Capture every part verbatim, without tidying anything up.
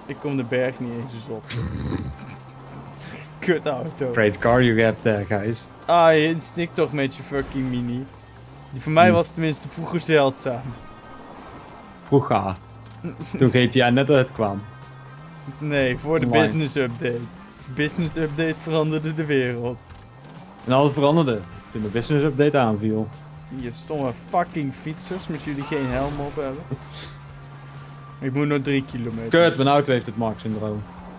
Ik kom de berg niet eens op. Kut auto. Great car you get there, guys. Ah, je stikt toch met je fucking mini. Die voor mij Hm. was tenminste vroeger zeldzaam. Vroeger. Toen G T A net uitkwam. Nee, voor de Online. business update. De business update veranderde de wereld. En alles veranderde toen de business update aanviel. Hier stomme fucking fietsers met jullie geen helm op hebben. Ik moet nog drie kilometer. Kut, mijn auto heeft het Mark-syndroom.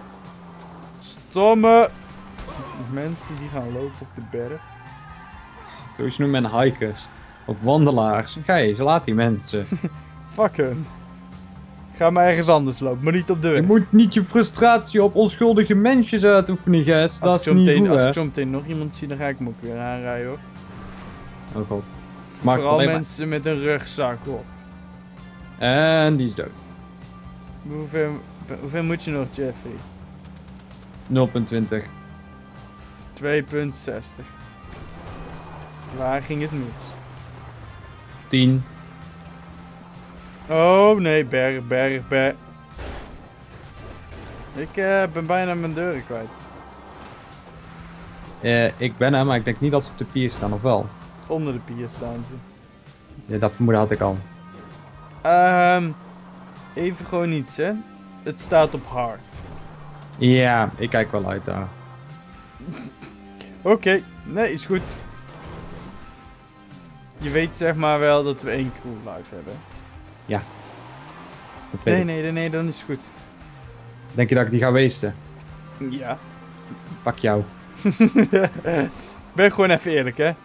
Stomme mensen die gaan lopen op de berg. Zoals noemen men hikers. Of wandelaars. Gijs, laat die mensen. Fuck hun. Ga maar ergens anders lopen, maar niet op de weg. Je moet niet je frustratie op onschuldige mensjes uitoefenen, Gijs. Dat Als is ik, zo niet meteen, goed, als hè? ik zo meteen nog iemand zie, dan ga ik hem ook weer aanrijden hoor. Oh god. Maak Vooral alleen maar- mensen met een rugzak op. En die is dood. Hoeveel, hoeveel moet je nog, Jeffrey? nul punt twintig. twee punt zestig. Waar ging het mis? tien. Oh nee, berg, berg, berg. Ik eh, ben bijna mijn deuren kwijt. Eh, ik ben er, maar ik denk niet dat ze op de pier staan, of wel? Onder de pier staan ze. Ja, dat vermoeden had ik al. Ehm, even gewoon iets hè. Het staat op hard. Ja, ik kijk wel uit daar. Oké, nee, is goed. Je weet zeg maar wel dat we één crew live hebben. Dat weet Nee, ik. nee, nee, nee, dan is het goed. Denk je dat ik die ga wasten? Ja. Fuck jou. Ben gewoon even eerlijk hè.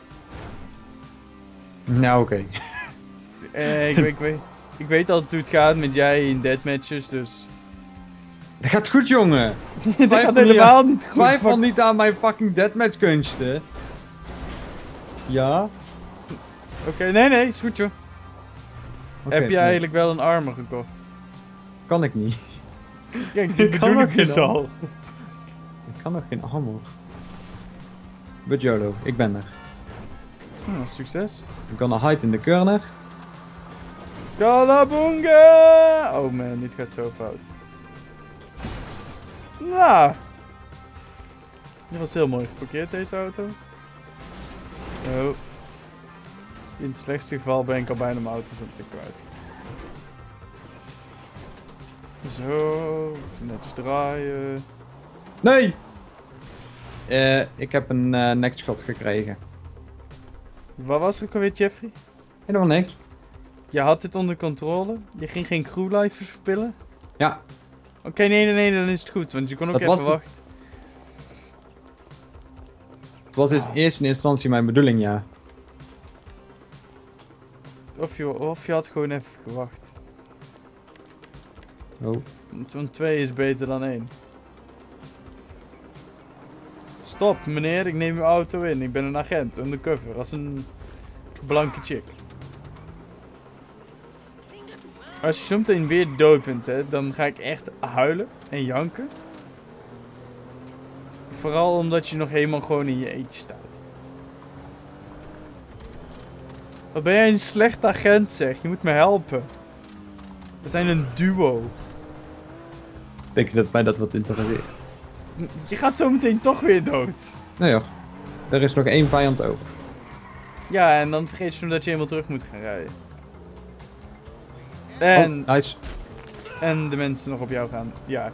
Nou, oké. Eh, ik, weet- ik, weet, ik weet altijd hoe het gaat met jij in deathmatches, dus... Dat gaat goed, jongen. Dat gaat van helemaal niet goed. Twijfel niet aan mijn fucking deathmatch kunsten. Ja? Oké, nee, nee, is goed joh. Oké, Heb je nee. eigenlijk wel een armor gekocht? Kan ik niet. Kijk, die Ik kan bedoel ook ik dus geen al. Ik kan nog geen armor. But YOLO, ik ben er. Oh, succes. I'm gonna hide in the corner. Kalabunga! Oh man, dit gaat zo fout. Nou. Die was heel mooi geparkeerd deze auto. Oh. In het slechtste geval ben ik al bijna mijn auto's op de kwijt. Zo, even netjes draaien. Nee! Eh, ik heb een uh, nekshot gekregen. Wat was er ook alweer, Jeffrey? Helemaal niks. Je had dit onder controle? Je ging geen crewlifers verpillen? Ja. Oké, nee, nee, nee, dan is het goed, want je kon ook Dat even was- wachten. Het was in eerste instantie mijn bedoeling, ja. Of je, of je had gewoon even gewacht. Oh. Want want twee is beter dan één. Stop, meneer, ik neem uw auto in. Ik ben een agent, undercover, als een blanke chick. Als je zometeen weer dood bent, hè, dan ga ik echt huilen en janken. Vooral omdat je nog helemaal gewoon in je eentje staat. Wat ben jij een slecht agent, zeg. Je moet me helpen. We zijn een duo. Denk je dat mij dat wat interesseert? Je gaat zo meteen toch weer dood. Nee joh. Er is nog één vijand over. Ja, en dan vergeet je dat je helemaal terug moet gaan rijden. En, Oh, nice. en de mensen nog op jou gaan jagen.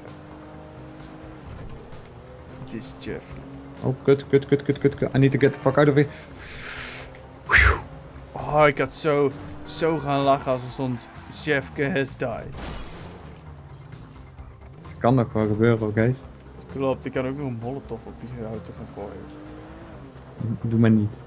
Het is Jeffrey. Oh, kut, kut, kut, kut, kut, kut. I need to get the fuck out of here. Oh, ik had zo, zo gaan lachen als er stond Jeffke has died. Het kan nog wel gebeuren, oké? Klopt, ik kan ook nog een molotov op die auto gaan gooien. Doe maar niet.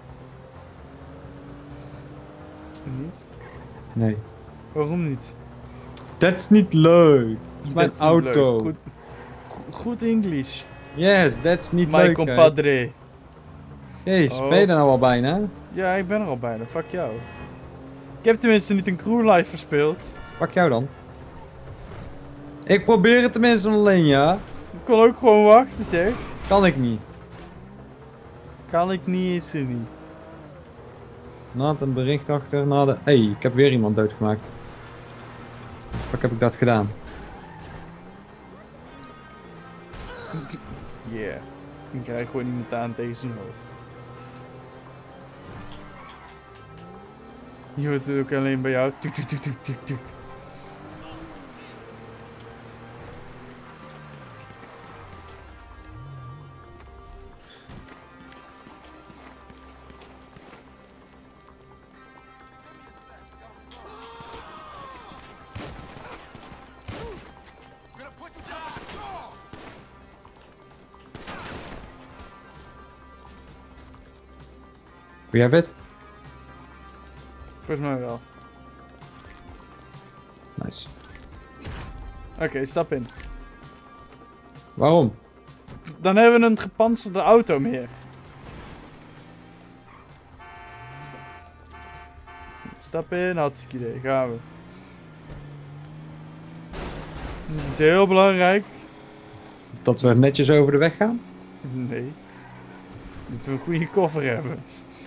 Niet? Nee. Waarom niet? Dat is niet leuk. Dat is mijn Dat is niet leuk. auto. Goed, go- goed English. Yes, dat is niet My leuk. compadre. Jezus, Oh. ben je er nou al bijna? Ja, ik ben er al bijna. Fuck jou. Ik heb tenminste niet een crewlife verspeeld. Fuck jou dan. Ik probeer het tenminste alleen, ja? Ik kon ook gewoon wachten, zeg. Kan ik niet. Kan ik niet, is er niet. Laat een bericht achter na de... Hey, ik heb weer iemand doodgemaakt. Fuck heb ik dat gedaan? Yeah. Dan krijg je gewoon iemand aan tegen zijn hoofd. Je hoort het ook alleen bij jou. Tuk, tuk, tuk, tuk, tuk, tuk. We have it? Volgens mij wel. Nice. Oké, okay, stap in. Waarom? Dan hebben we een gepantserde auto meer. Stap in, hartstikke idee. Gaan we. Het is heel belangrijk. Dat we netjes over de weg gaan? Nee. Dat we een goede koffer hebben.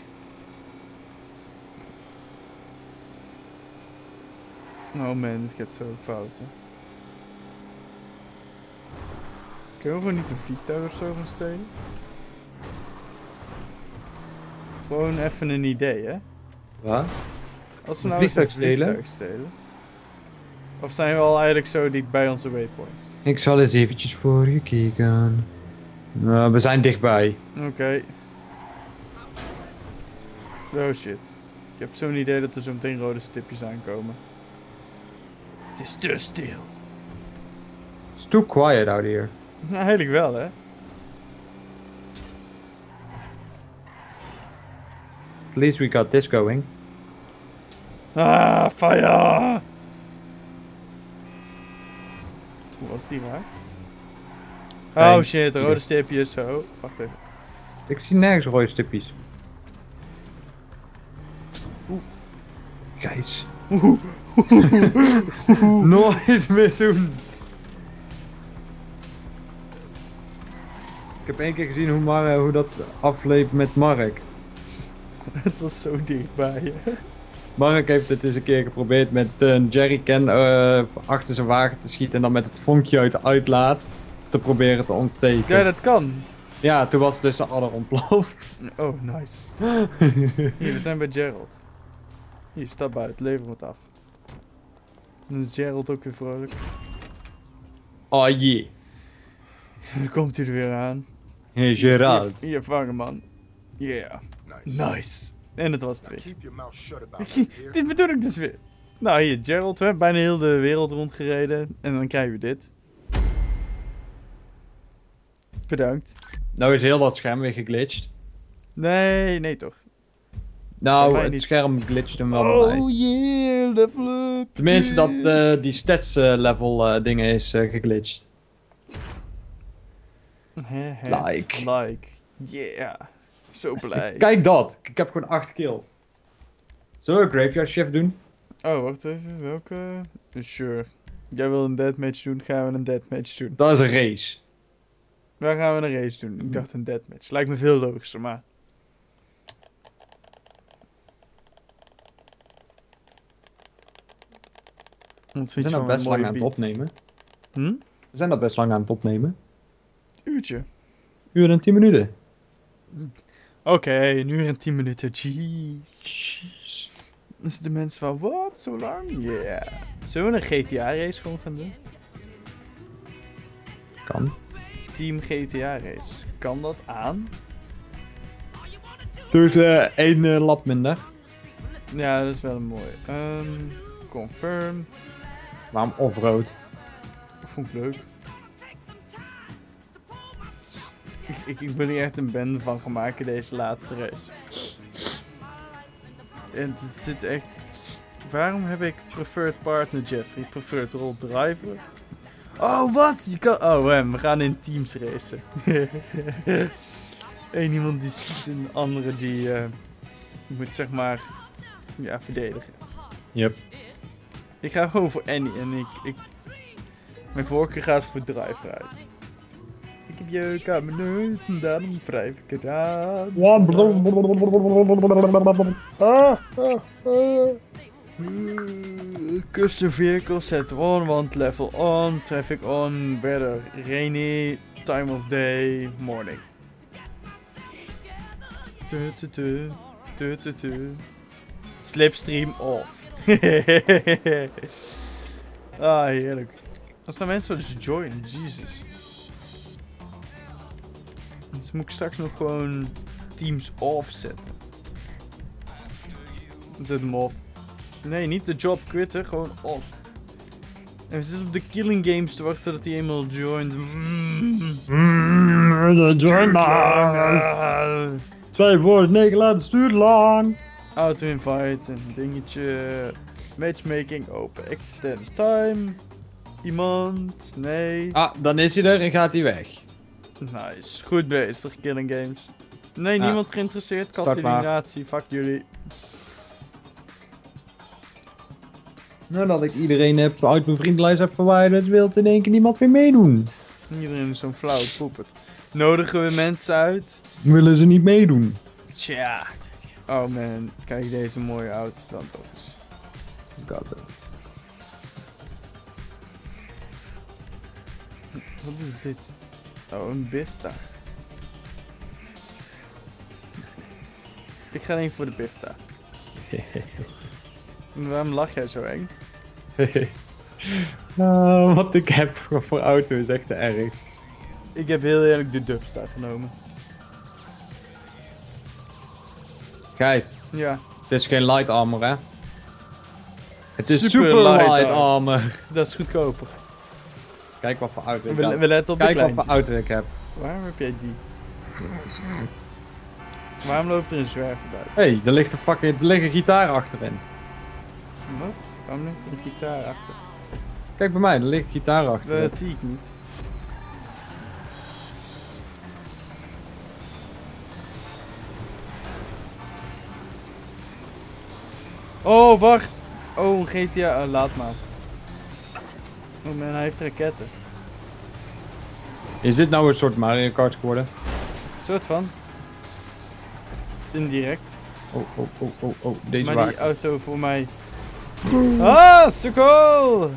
Oh man, dit gaat zo fout. Hè. Kunnen we gewoon niet een vliegtuig of zo gaan stelen? Gewoon even een idee, hè? Wat? Als we Een nou eens vliegtuig een stelen? vliegtuig stelen. Of zijn we al eigenlijk zo dicht bij onze waypoint? Ik zal eens eventjes voor je kijken. Nou, we zijn dichtbij. Oké. Okay. Oh shit. Ik heb zo'n idee dat er zo meteen rode stipjes aankomen. Het is te stil. It's too quiet out here. Nou, eigenlijk wel, hè? At least we got this going. Ah, fire! Hoe was die maar? Oh Fijn. shit, rode stipjes, zo. Wacht even. Ik zie nergens rode stipjes. Oeh. Gijs. Nooit meer doen. Ik heb één keer gezien hoe, Mar hoe dat afleep met Mark. Het was zo dichtbij, hè? Mark heeft het eens een keer geprobeerd met een jerrycan uh, achter zijn wagen te schieten en dan met het vonkje uit de uitlaat te proberen te ontsteken. Ja, dat kan. Ja, toen was dus de adder ontploft. Oh, nice. Hier, we zijn bij Gerald. Hier, stap uit, lever wat af. Dan is Gerald ook weer vrolijk. Oh jee. Dan komt hij er weer aan. Hey Gerard. Hier, hier vangen, man. Yeah. Nice. Nice. En het was Now twee. keep your mouth shut about it, here. Dit bedoel ik dus weer. Nou, hier, Gerald, we hebben bijna heel de wereld rondgereden. En dan krijgen we dit. Bedankt. Nou is heel dat scherm weer geglitcht. Nee, nee toch. Nou, mij het niet. scherm glitcht hem wel bij mij. Oh yeah, level up. Tenminste dat yeah. uh, die stats uh, level uh, dingen is uh, geglitcht. Hè, hè. Like. Like. Yeah. Zo blij. Kijk dat. Ik heb gewoon acht kills. Zullen we een graveyard shift doen? Oh, wacht even. Welke? Sure. Jij wil een deathmatch doen, gaan we een deathmatch doen. Dat is een race. Waar gaan we een race doen? Ik dacht een deathmatch. Lijkt me veel logischer, maar... Wat We vind je zijn dat van best een lang mooie aan het beat? opnemen. Hm? We zijn dat best lang aan het opnemen. Uurtje. Uur en tien minuten. Oké, okay, een uur en tien minuten. Jeez. Jeez. Dus de mensen van, wat? Zo lang? Yeah. Zullen we een G T A-race gewoon gaan doen? Kan. Team G T A-race. Kan dat aan? Doe eens uh, één uh, lap minder. Ja, dat is wel een mooi. Um, confirm. Waarom offroad? Vond ik leuk. Ik, ik, ik ben er echt een bende van gaan maken deze laatste race. En het zit echt... Waarom heb ik preferred partner Jeffrey? Preferred role driver? Oh, wat? Je kan... Oh, hem. We gaan in teams racen. Eén iemand die schiet en de andere die uh, moet zeg maar... Ja, verdedigen. Yep. Ik ga gewoon voor Annie en ik... ik mijn voorkeur gaat voor driver uit. Ik heb jeuk aan mijn neus en daarom wrijf ik het aan. Ah, ah, ah. Custom vehicle set on, want level on, traffic on, weather rainy, time of day, morning. Tu, tu, tu, tu, tu, tu. Slipstream off. Ah, heerlijk. Als nou mensen dus joinen, Jesus. Dus moet ik straks nog gewoon teams off zetten. Zet hem off. Nee, niet de job quitten, gewoon off. En we zitten op de killing games te wachten dat hij eenmaal joint. Mm. Mm, join maar. Twee woorden, negen laten stuurt lang. Auto-invite, een dingetje. Matchmaking open, extend time. Iemand? Nee. Ah, dan is hij er en gaat hij weg. Nice, goed bezig, killing games. Nee, Ja. niemand geïnteresseerd. Start maar. Kat-eliminatie, fuck jullie. Nou, dat ik iedereen heb, uit mijn vriendenlijst heb verwijderd, wil in één keer niemand meer meedoen. Iedereen is zo'n flauw poepert. Nodigen we mensen uit? Willen ze niet meedoen? Tja. Oh man, kijk deze mooie auto's dan toch eens. God. Wat is dit? Oh, een bifta. Ik ga één voor de bifta. Waarom lach jij zo eng? Nou, wat ik heb voor, voor auto is echt te erg. Ik heb heel eerlijk de dubstar genomen. Gijs, Ja, het is geen light armor, hè? Het is Super super, light light, armor. armor. dat is goedkoper. Kijk wat voor auto ik We, heb. we letten op de Kijk wat kleintjes. voor auto ik heb. Waarom heb jij die? Waarom loopt er een zwerver bij? Hé, hey, er ligt een fucking, er ligt een gitaar achterin. Wat? Waarom ligt er een gitaar achter? Kijk bij mij, er ligt een gitaar achterin. Dat zie ik niet. Oh, wacht! Oh, G T A, oh, laat maar. Oh man, hij heeft raketten. Is dit nou een soort Mario Kart geworden? Soort van. Indirect. Oh, oh, oh, oh, oh, deze Maar waar. die auto voor mij. Ah, sukkel!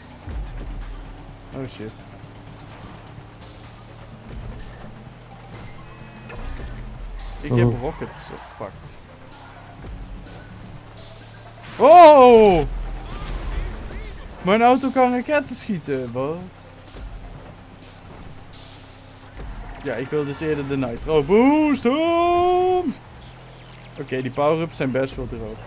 Oh shit. Ik heb Oh. rockets gepakt. Oh! Mijn auto kan raketten schieten, wat? Ja, ik wil dus eerder de Nitro Boost doen! Oké, die power-ups zijn best wel droog.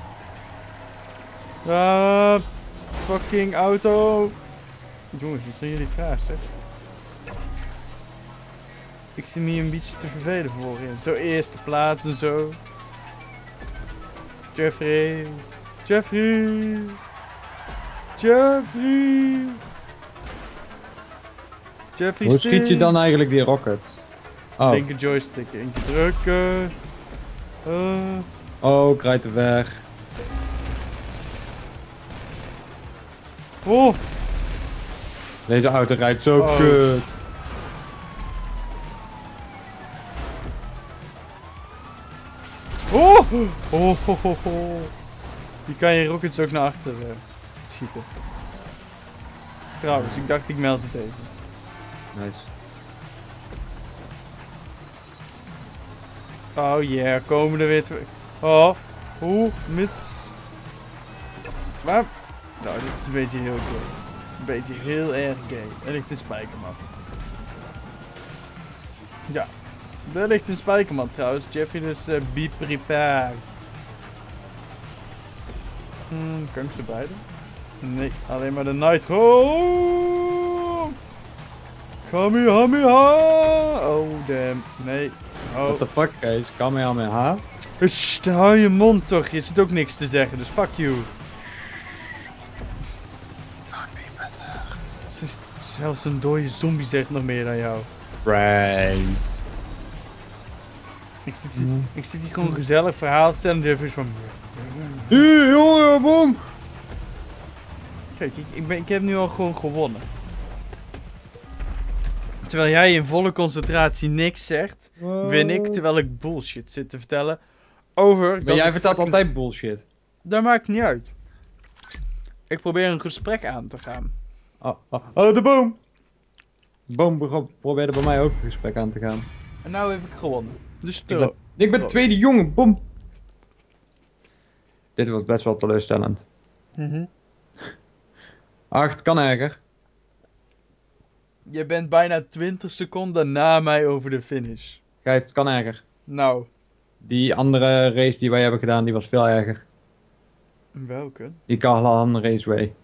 Ah, fucking auto! Jongens, wat zijn jullie traag, zeg. Ik zit me hier een beetje te vervelen voorin. Zo eerste plaats en zo. Jeffrey. Jeffrey. Jeffrey. Jeffrey Hoe schiet je dan eigenlijk die rocket? Oh, Linker joystick, één keer drukken. Uh, oh, ik rijd te weg. oh, Deze auto rijdt zo Oh. kut. oh, oh, oh, oh, oh. Je kan je rockets ook naar achter uh, schieten. Trouwens, ik dacht ik meld het even. Nice. Oh yeah, komen er weer twee. Oh, oeh, mis. Waar? Nou, dit is een beetje heel gay. Dit is een beetje heel erg gay. Er ligt een spijkermat. Ja, daar ligt een spijkermat trouwens. Jeffrey, dus uh, be prepared. Hmm, kan ik ze beide? Nee, alleen maar de Nitro. Kamehameha! Oh damn, nee. Oh. What the fuck, guys? Kamehameha? Sst, hou je mond toch, je zit ook niks te zeggen, dus fuck you. Z- Zelfs een dode zombie zegt nog meer dan jou. Right. Ik zit, hier, ik zit hier gewoon een gezellig verhaal te vertellen en Jeff is van... Hé, jongen, boom! Kijk, ik, ik, ben, ik heb nu al gewoon gewonnen. Terwijl jij in volle concentratie niks zegt, win ik terwijl ik bullshit zit te vertellen over... Maar dat jij ik vertelt fucking- altijd bullshit. Dat maakt niet uit. Ik probeer een gesprek aan te gaan. Oh, oh, oh, de boom! De boom bego- probeerde bij mij ook een gesprek aan te gaan. En nou heb ik gewonnen. Dus Ik stil. ben, ik ben tweede jongen, boom! Dit was best wel teleurstellend. Mhm. Ach, het kan erger. Je bent bijna twintig seconden na mij over de finish. Gijs, het kan erger. Nou, Die andere race die wij hebben gedaan, die was veel erger. welke? Die Carlan Raceway.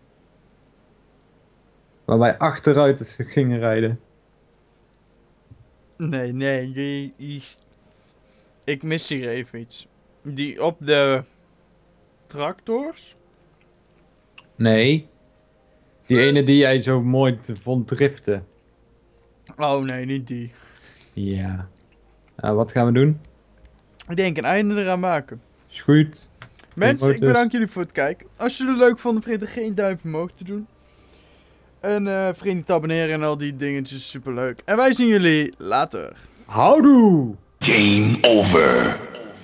Waar wij achteruit gingen rijden. Nee, nee, die, die... Ik mis hier even iets. Die op de tractors? Nee. Die ene die jij zo mooi te vond driften. Oh nee, niet die. Ja. Nou, wat gaan we doen? Ik denk een einde eraan maken. Is goed. Mensen, ik bedank jullie voor het kijken. Als jullie het leuk vonden, vergeet er geen duimpje omhoog te doen. En uh, vergeet niet te abonneren en al die dingetjes, superleuk. En wij zien jullie later. Houdoe! Game over.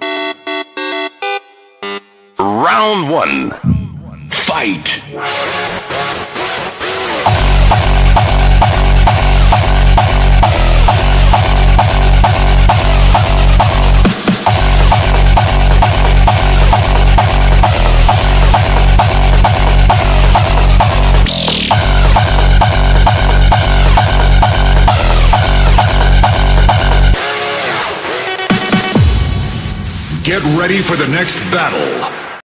Round one. Fight. Get ready for the next battle.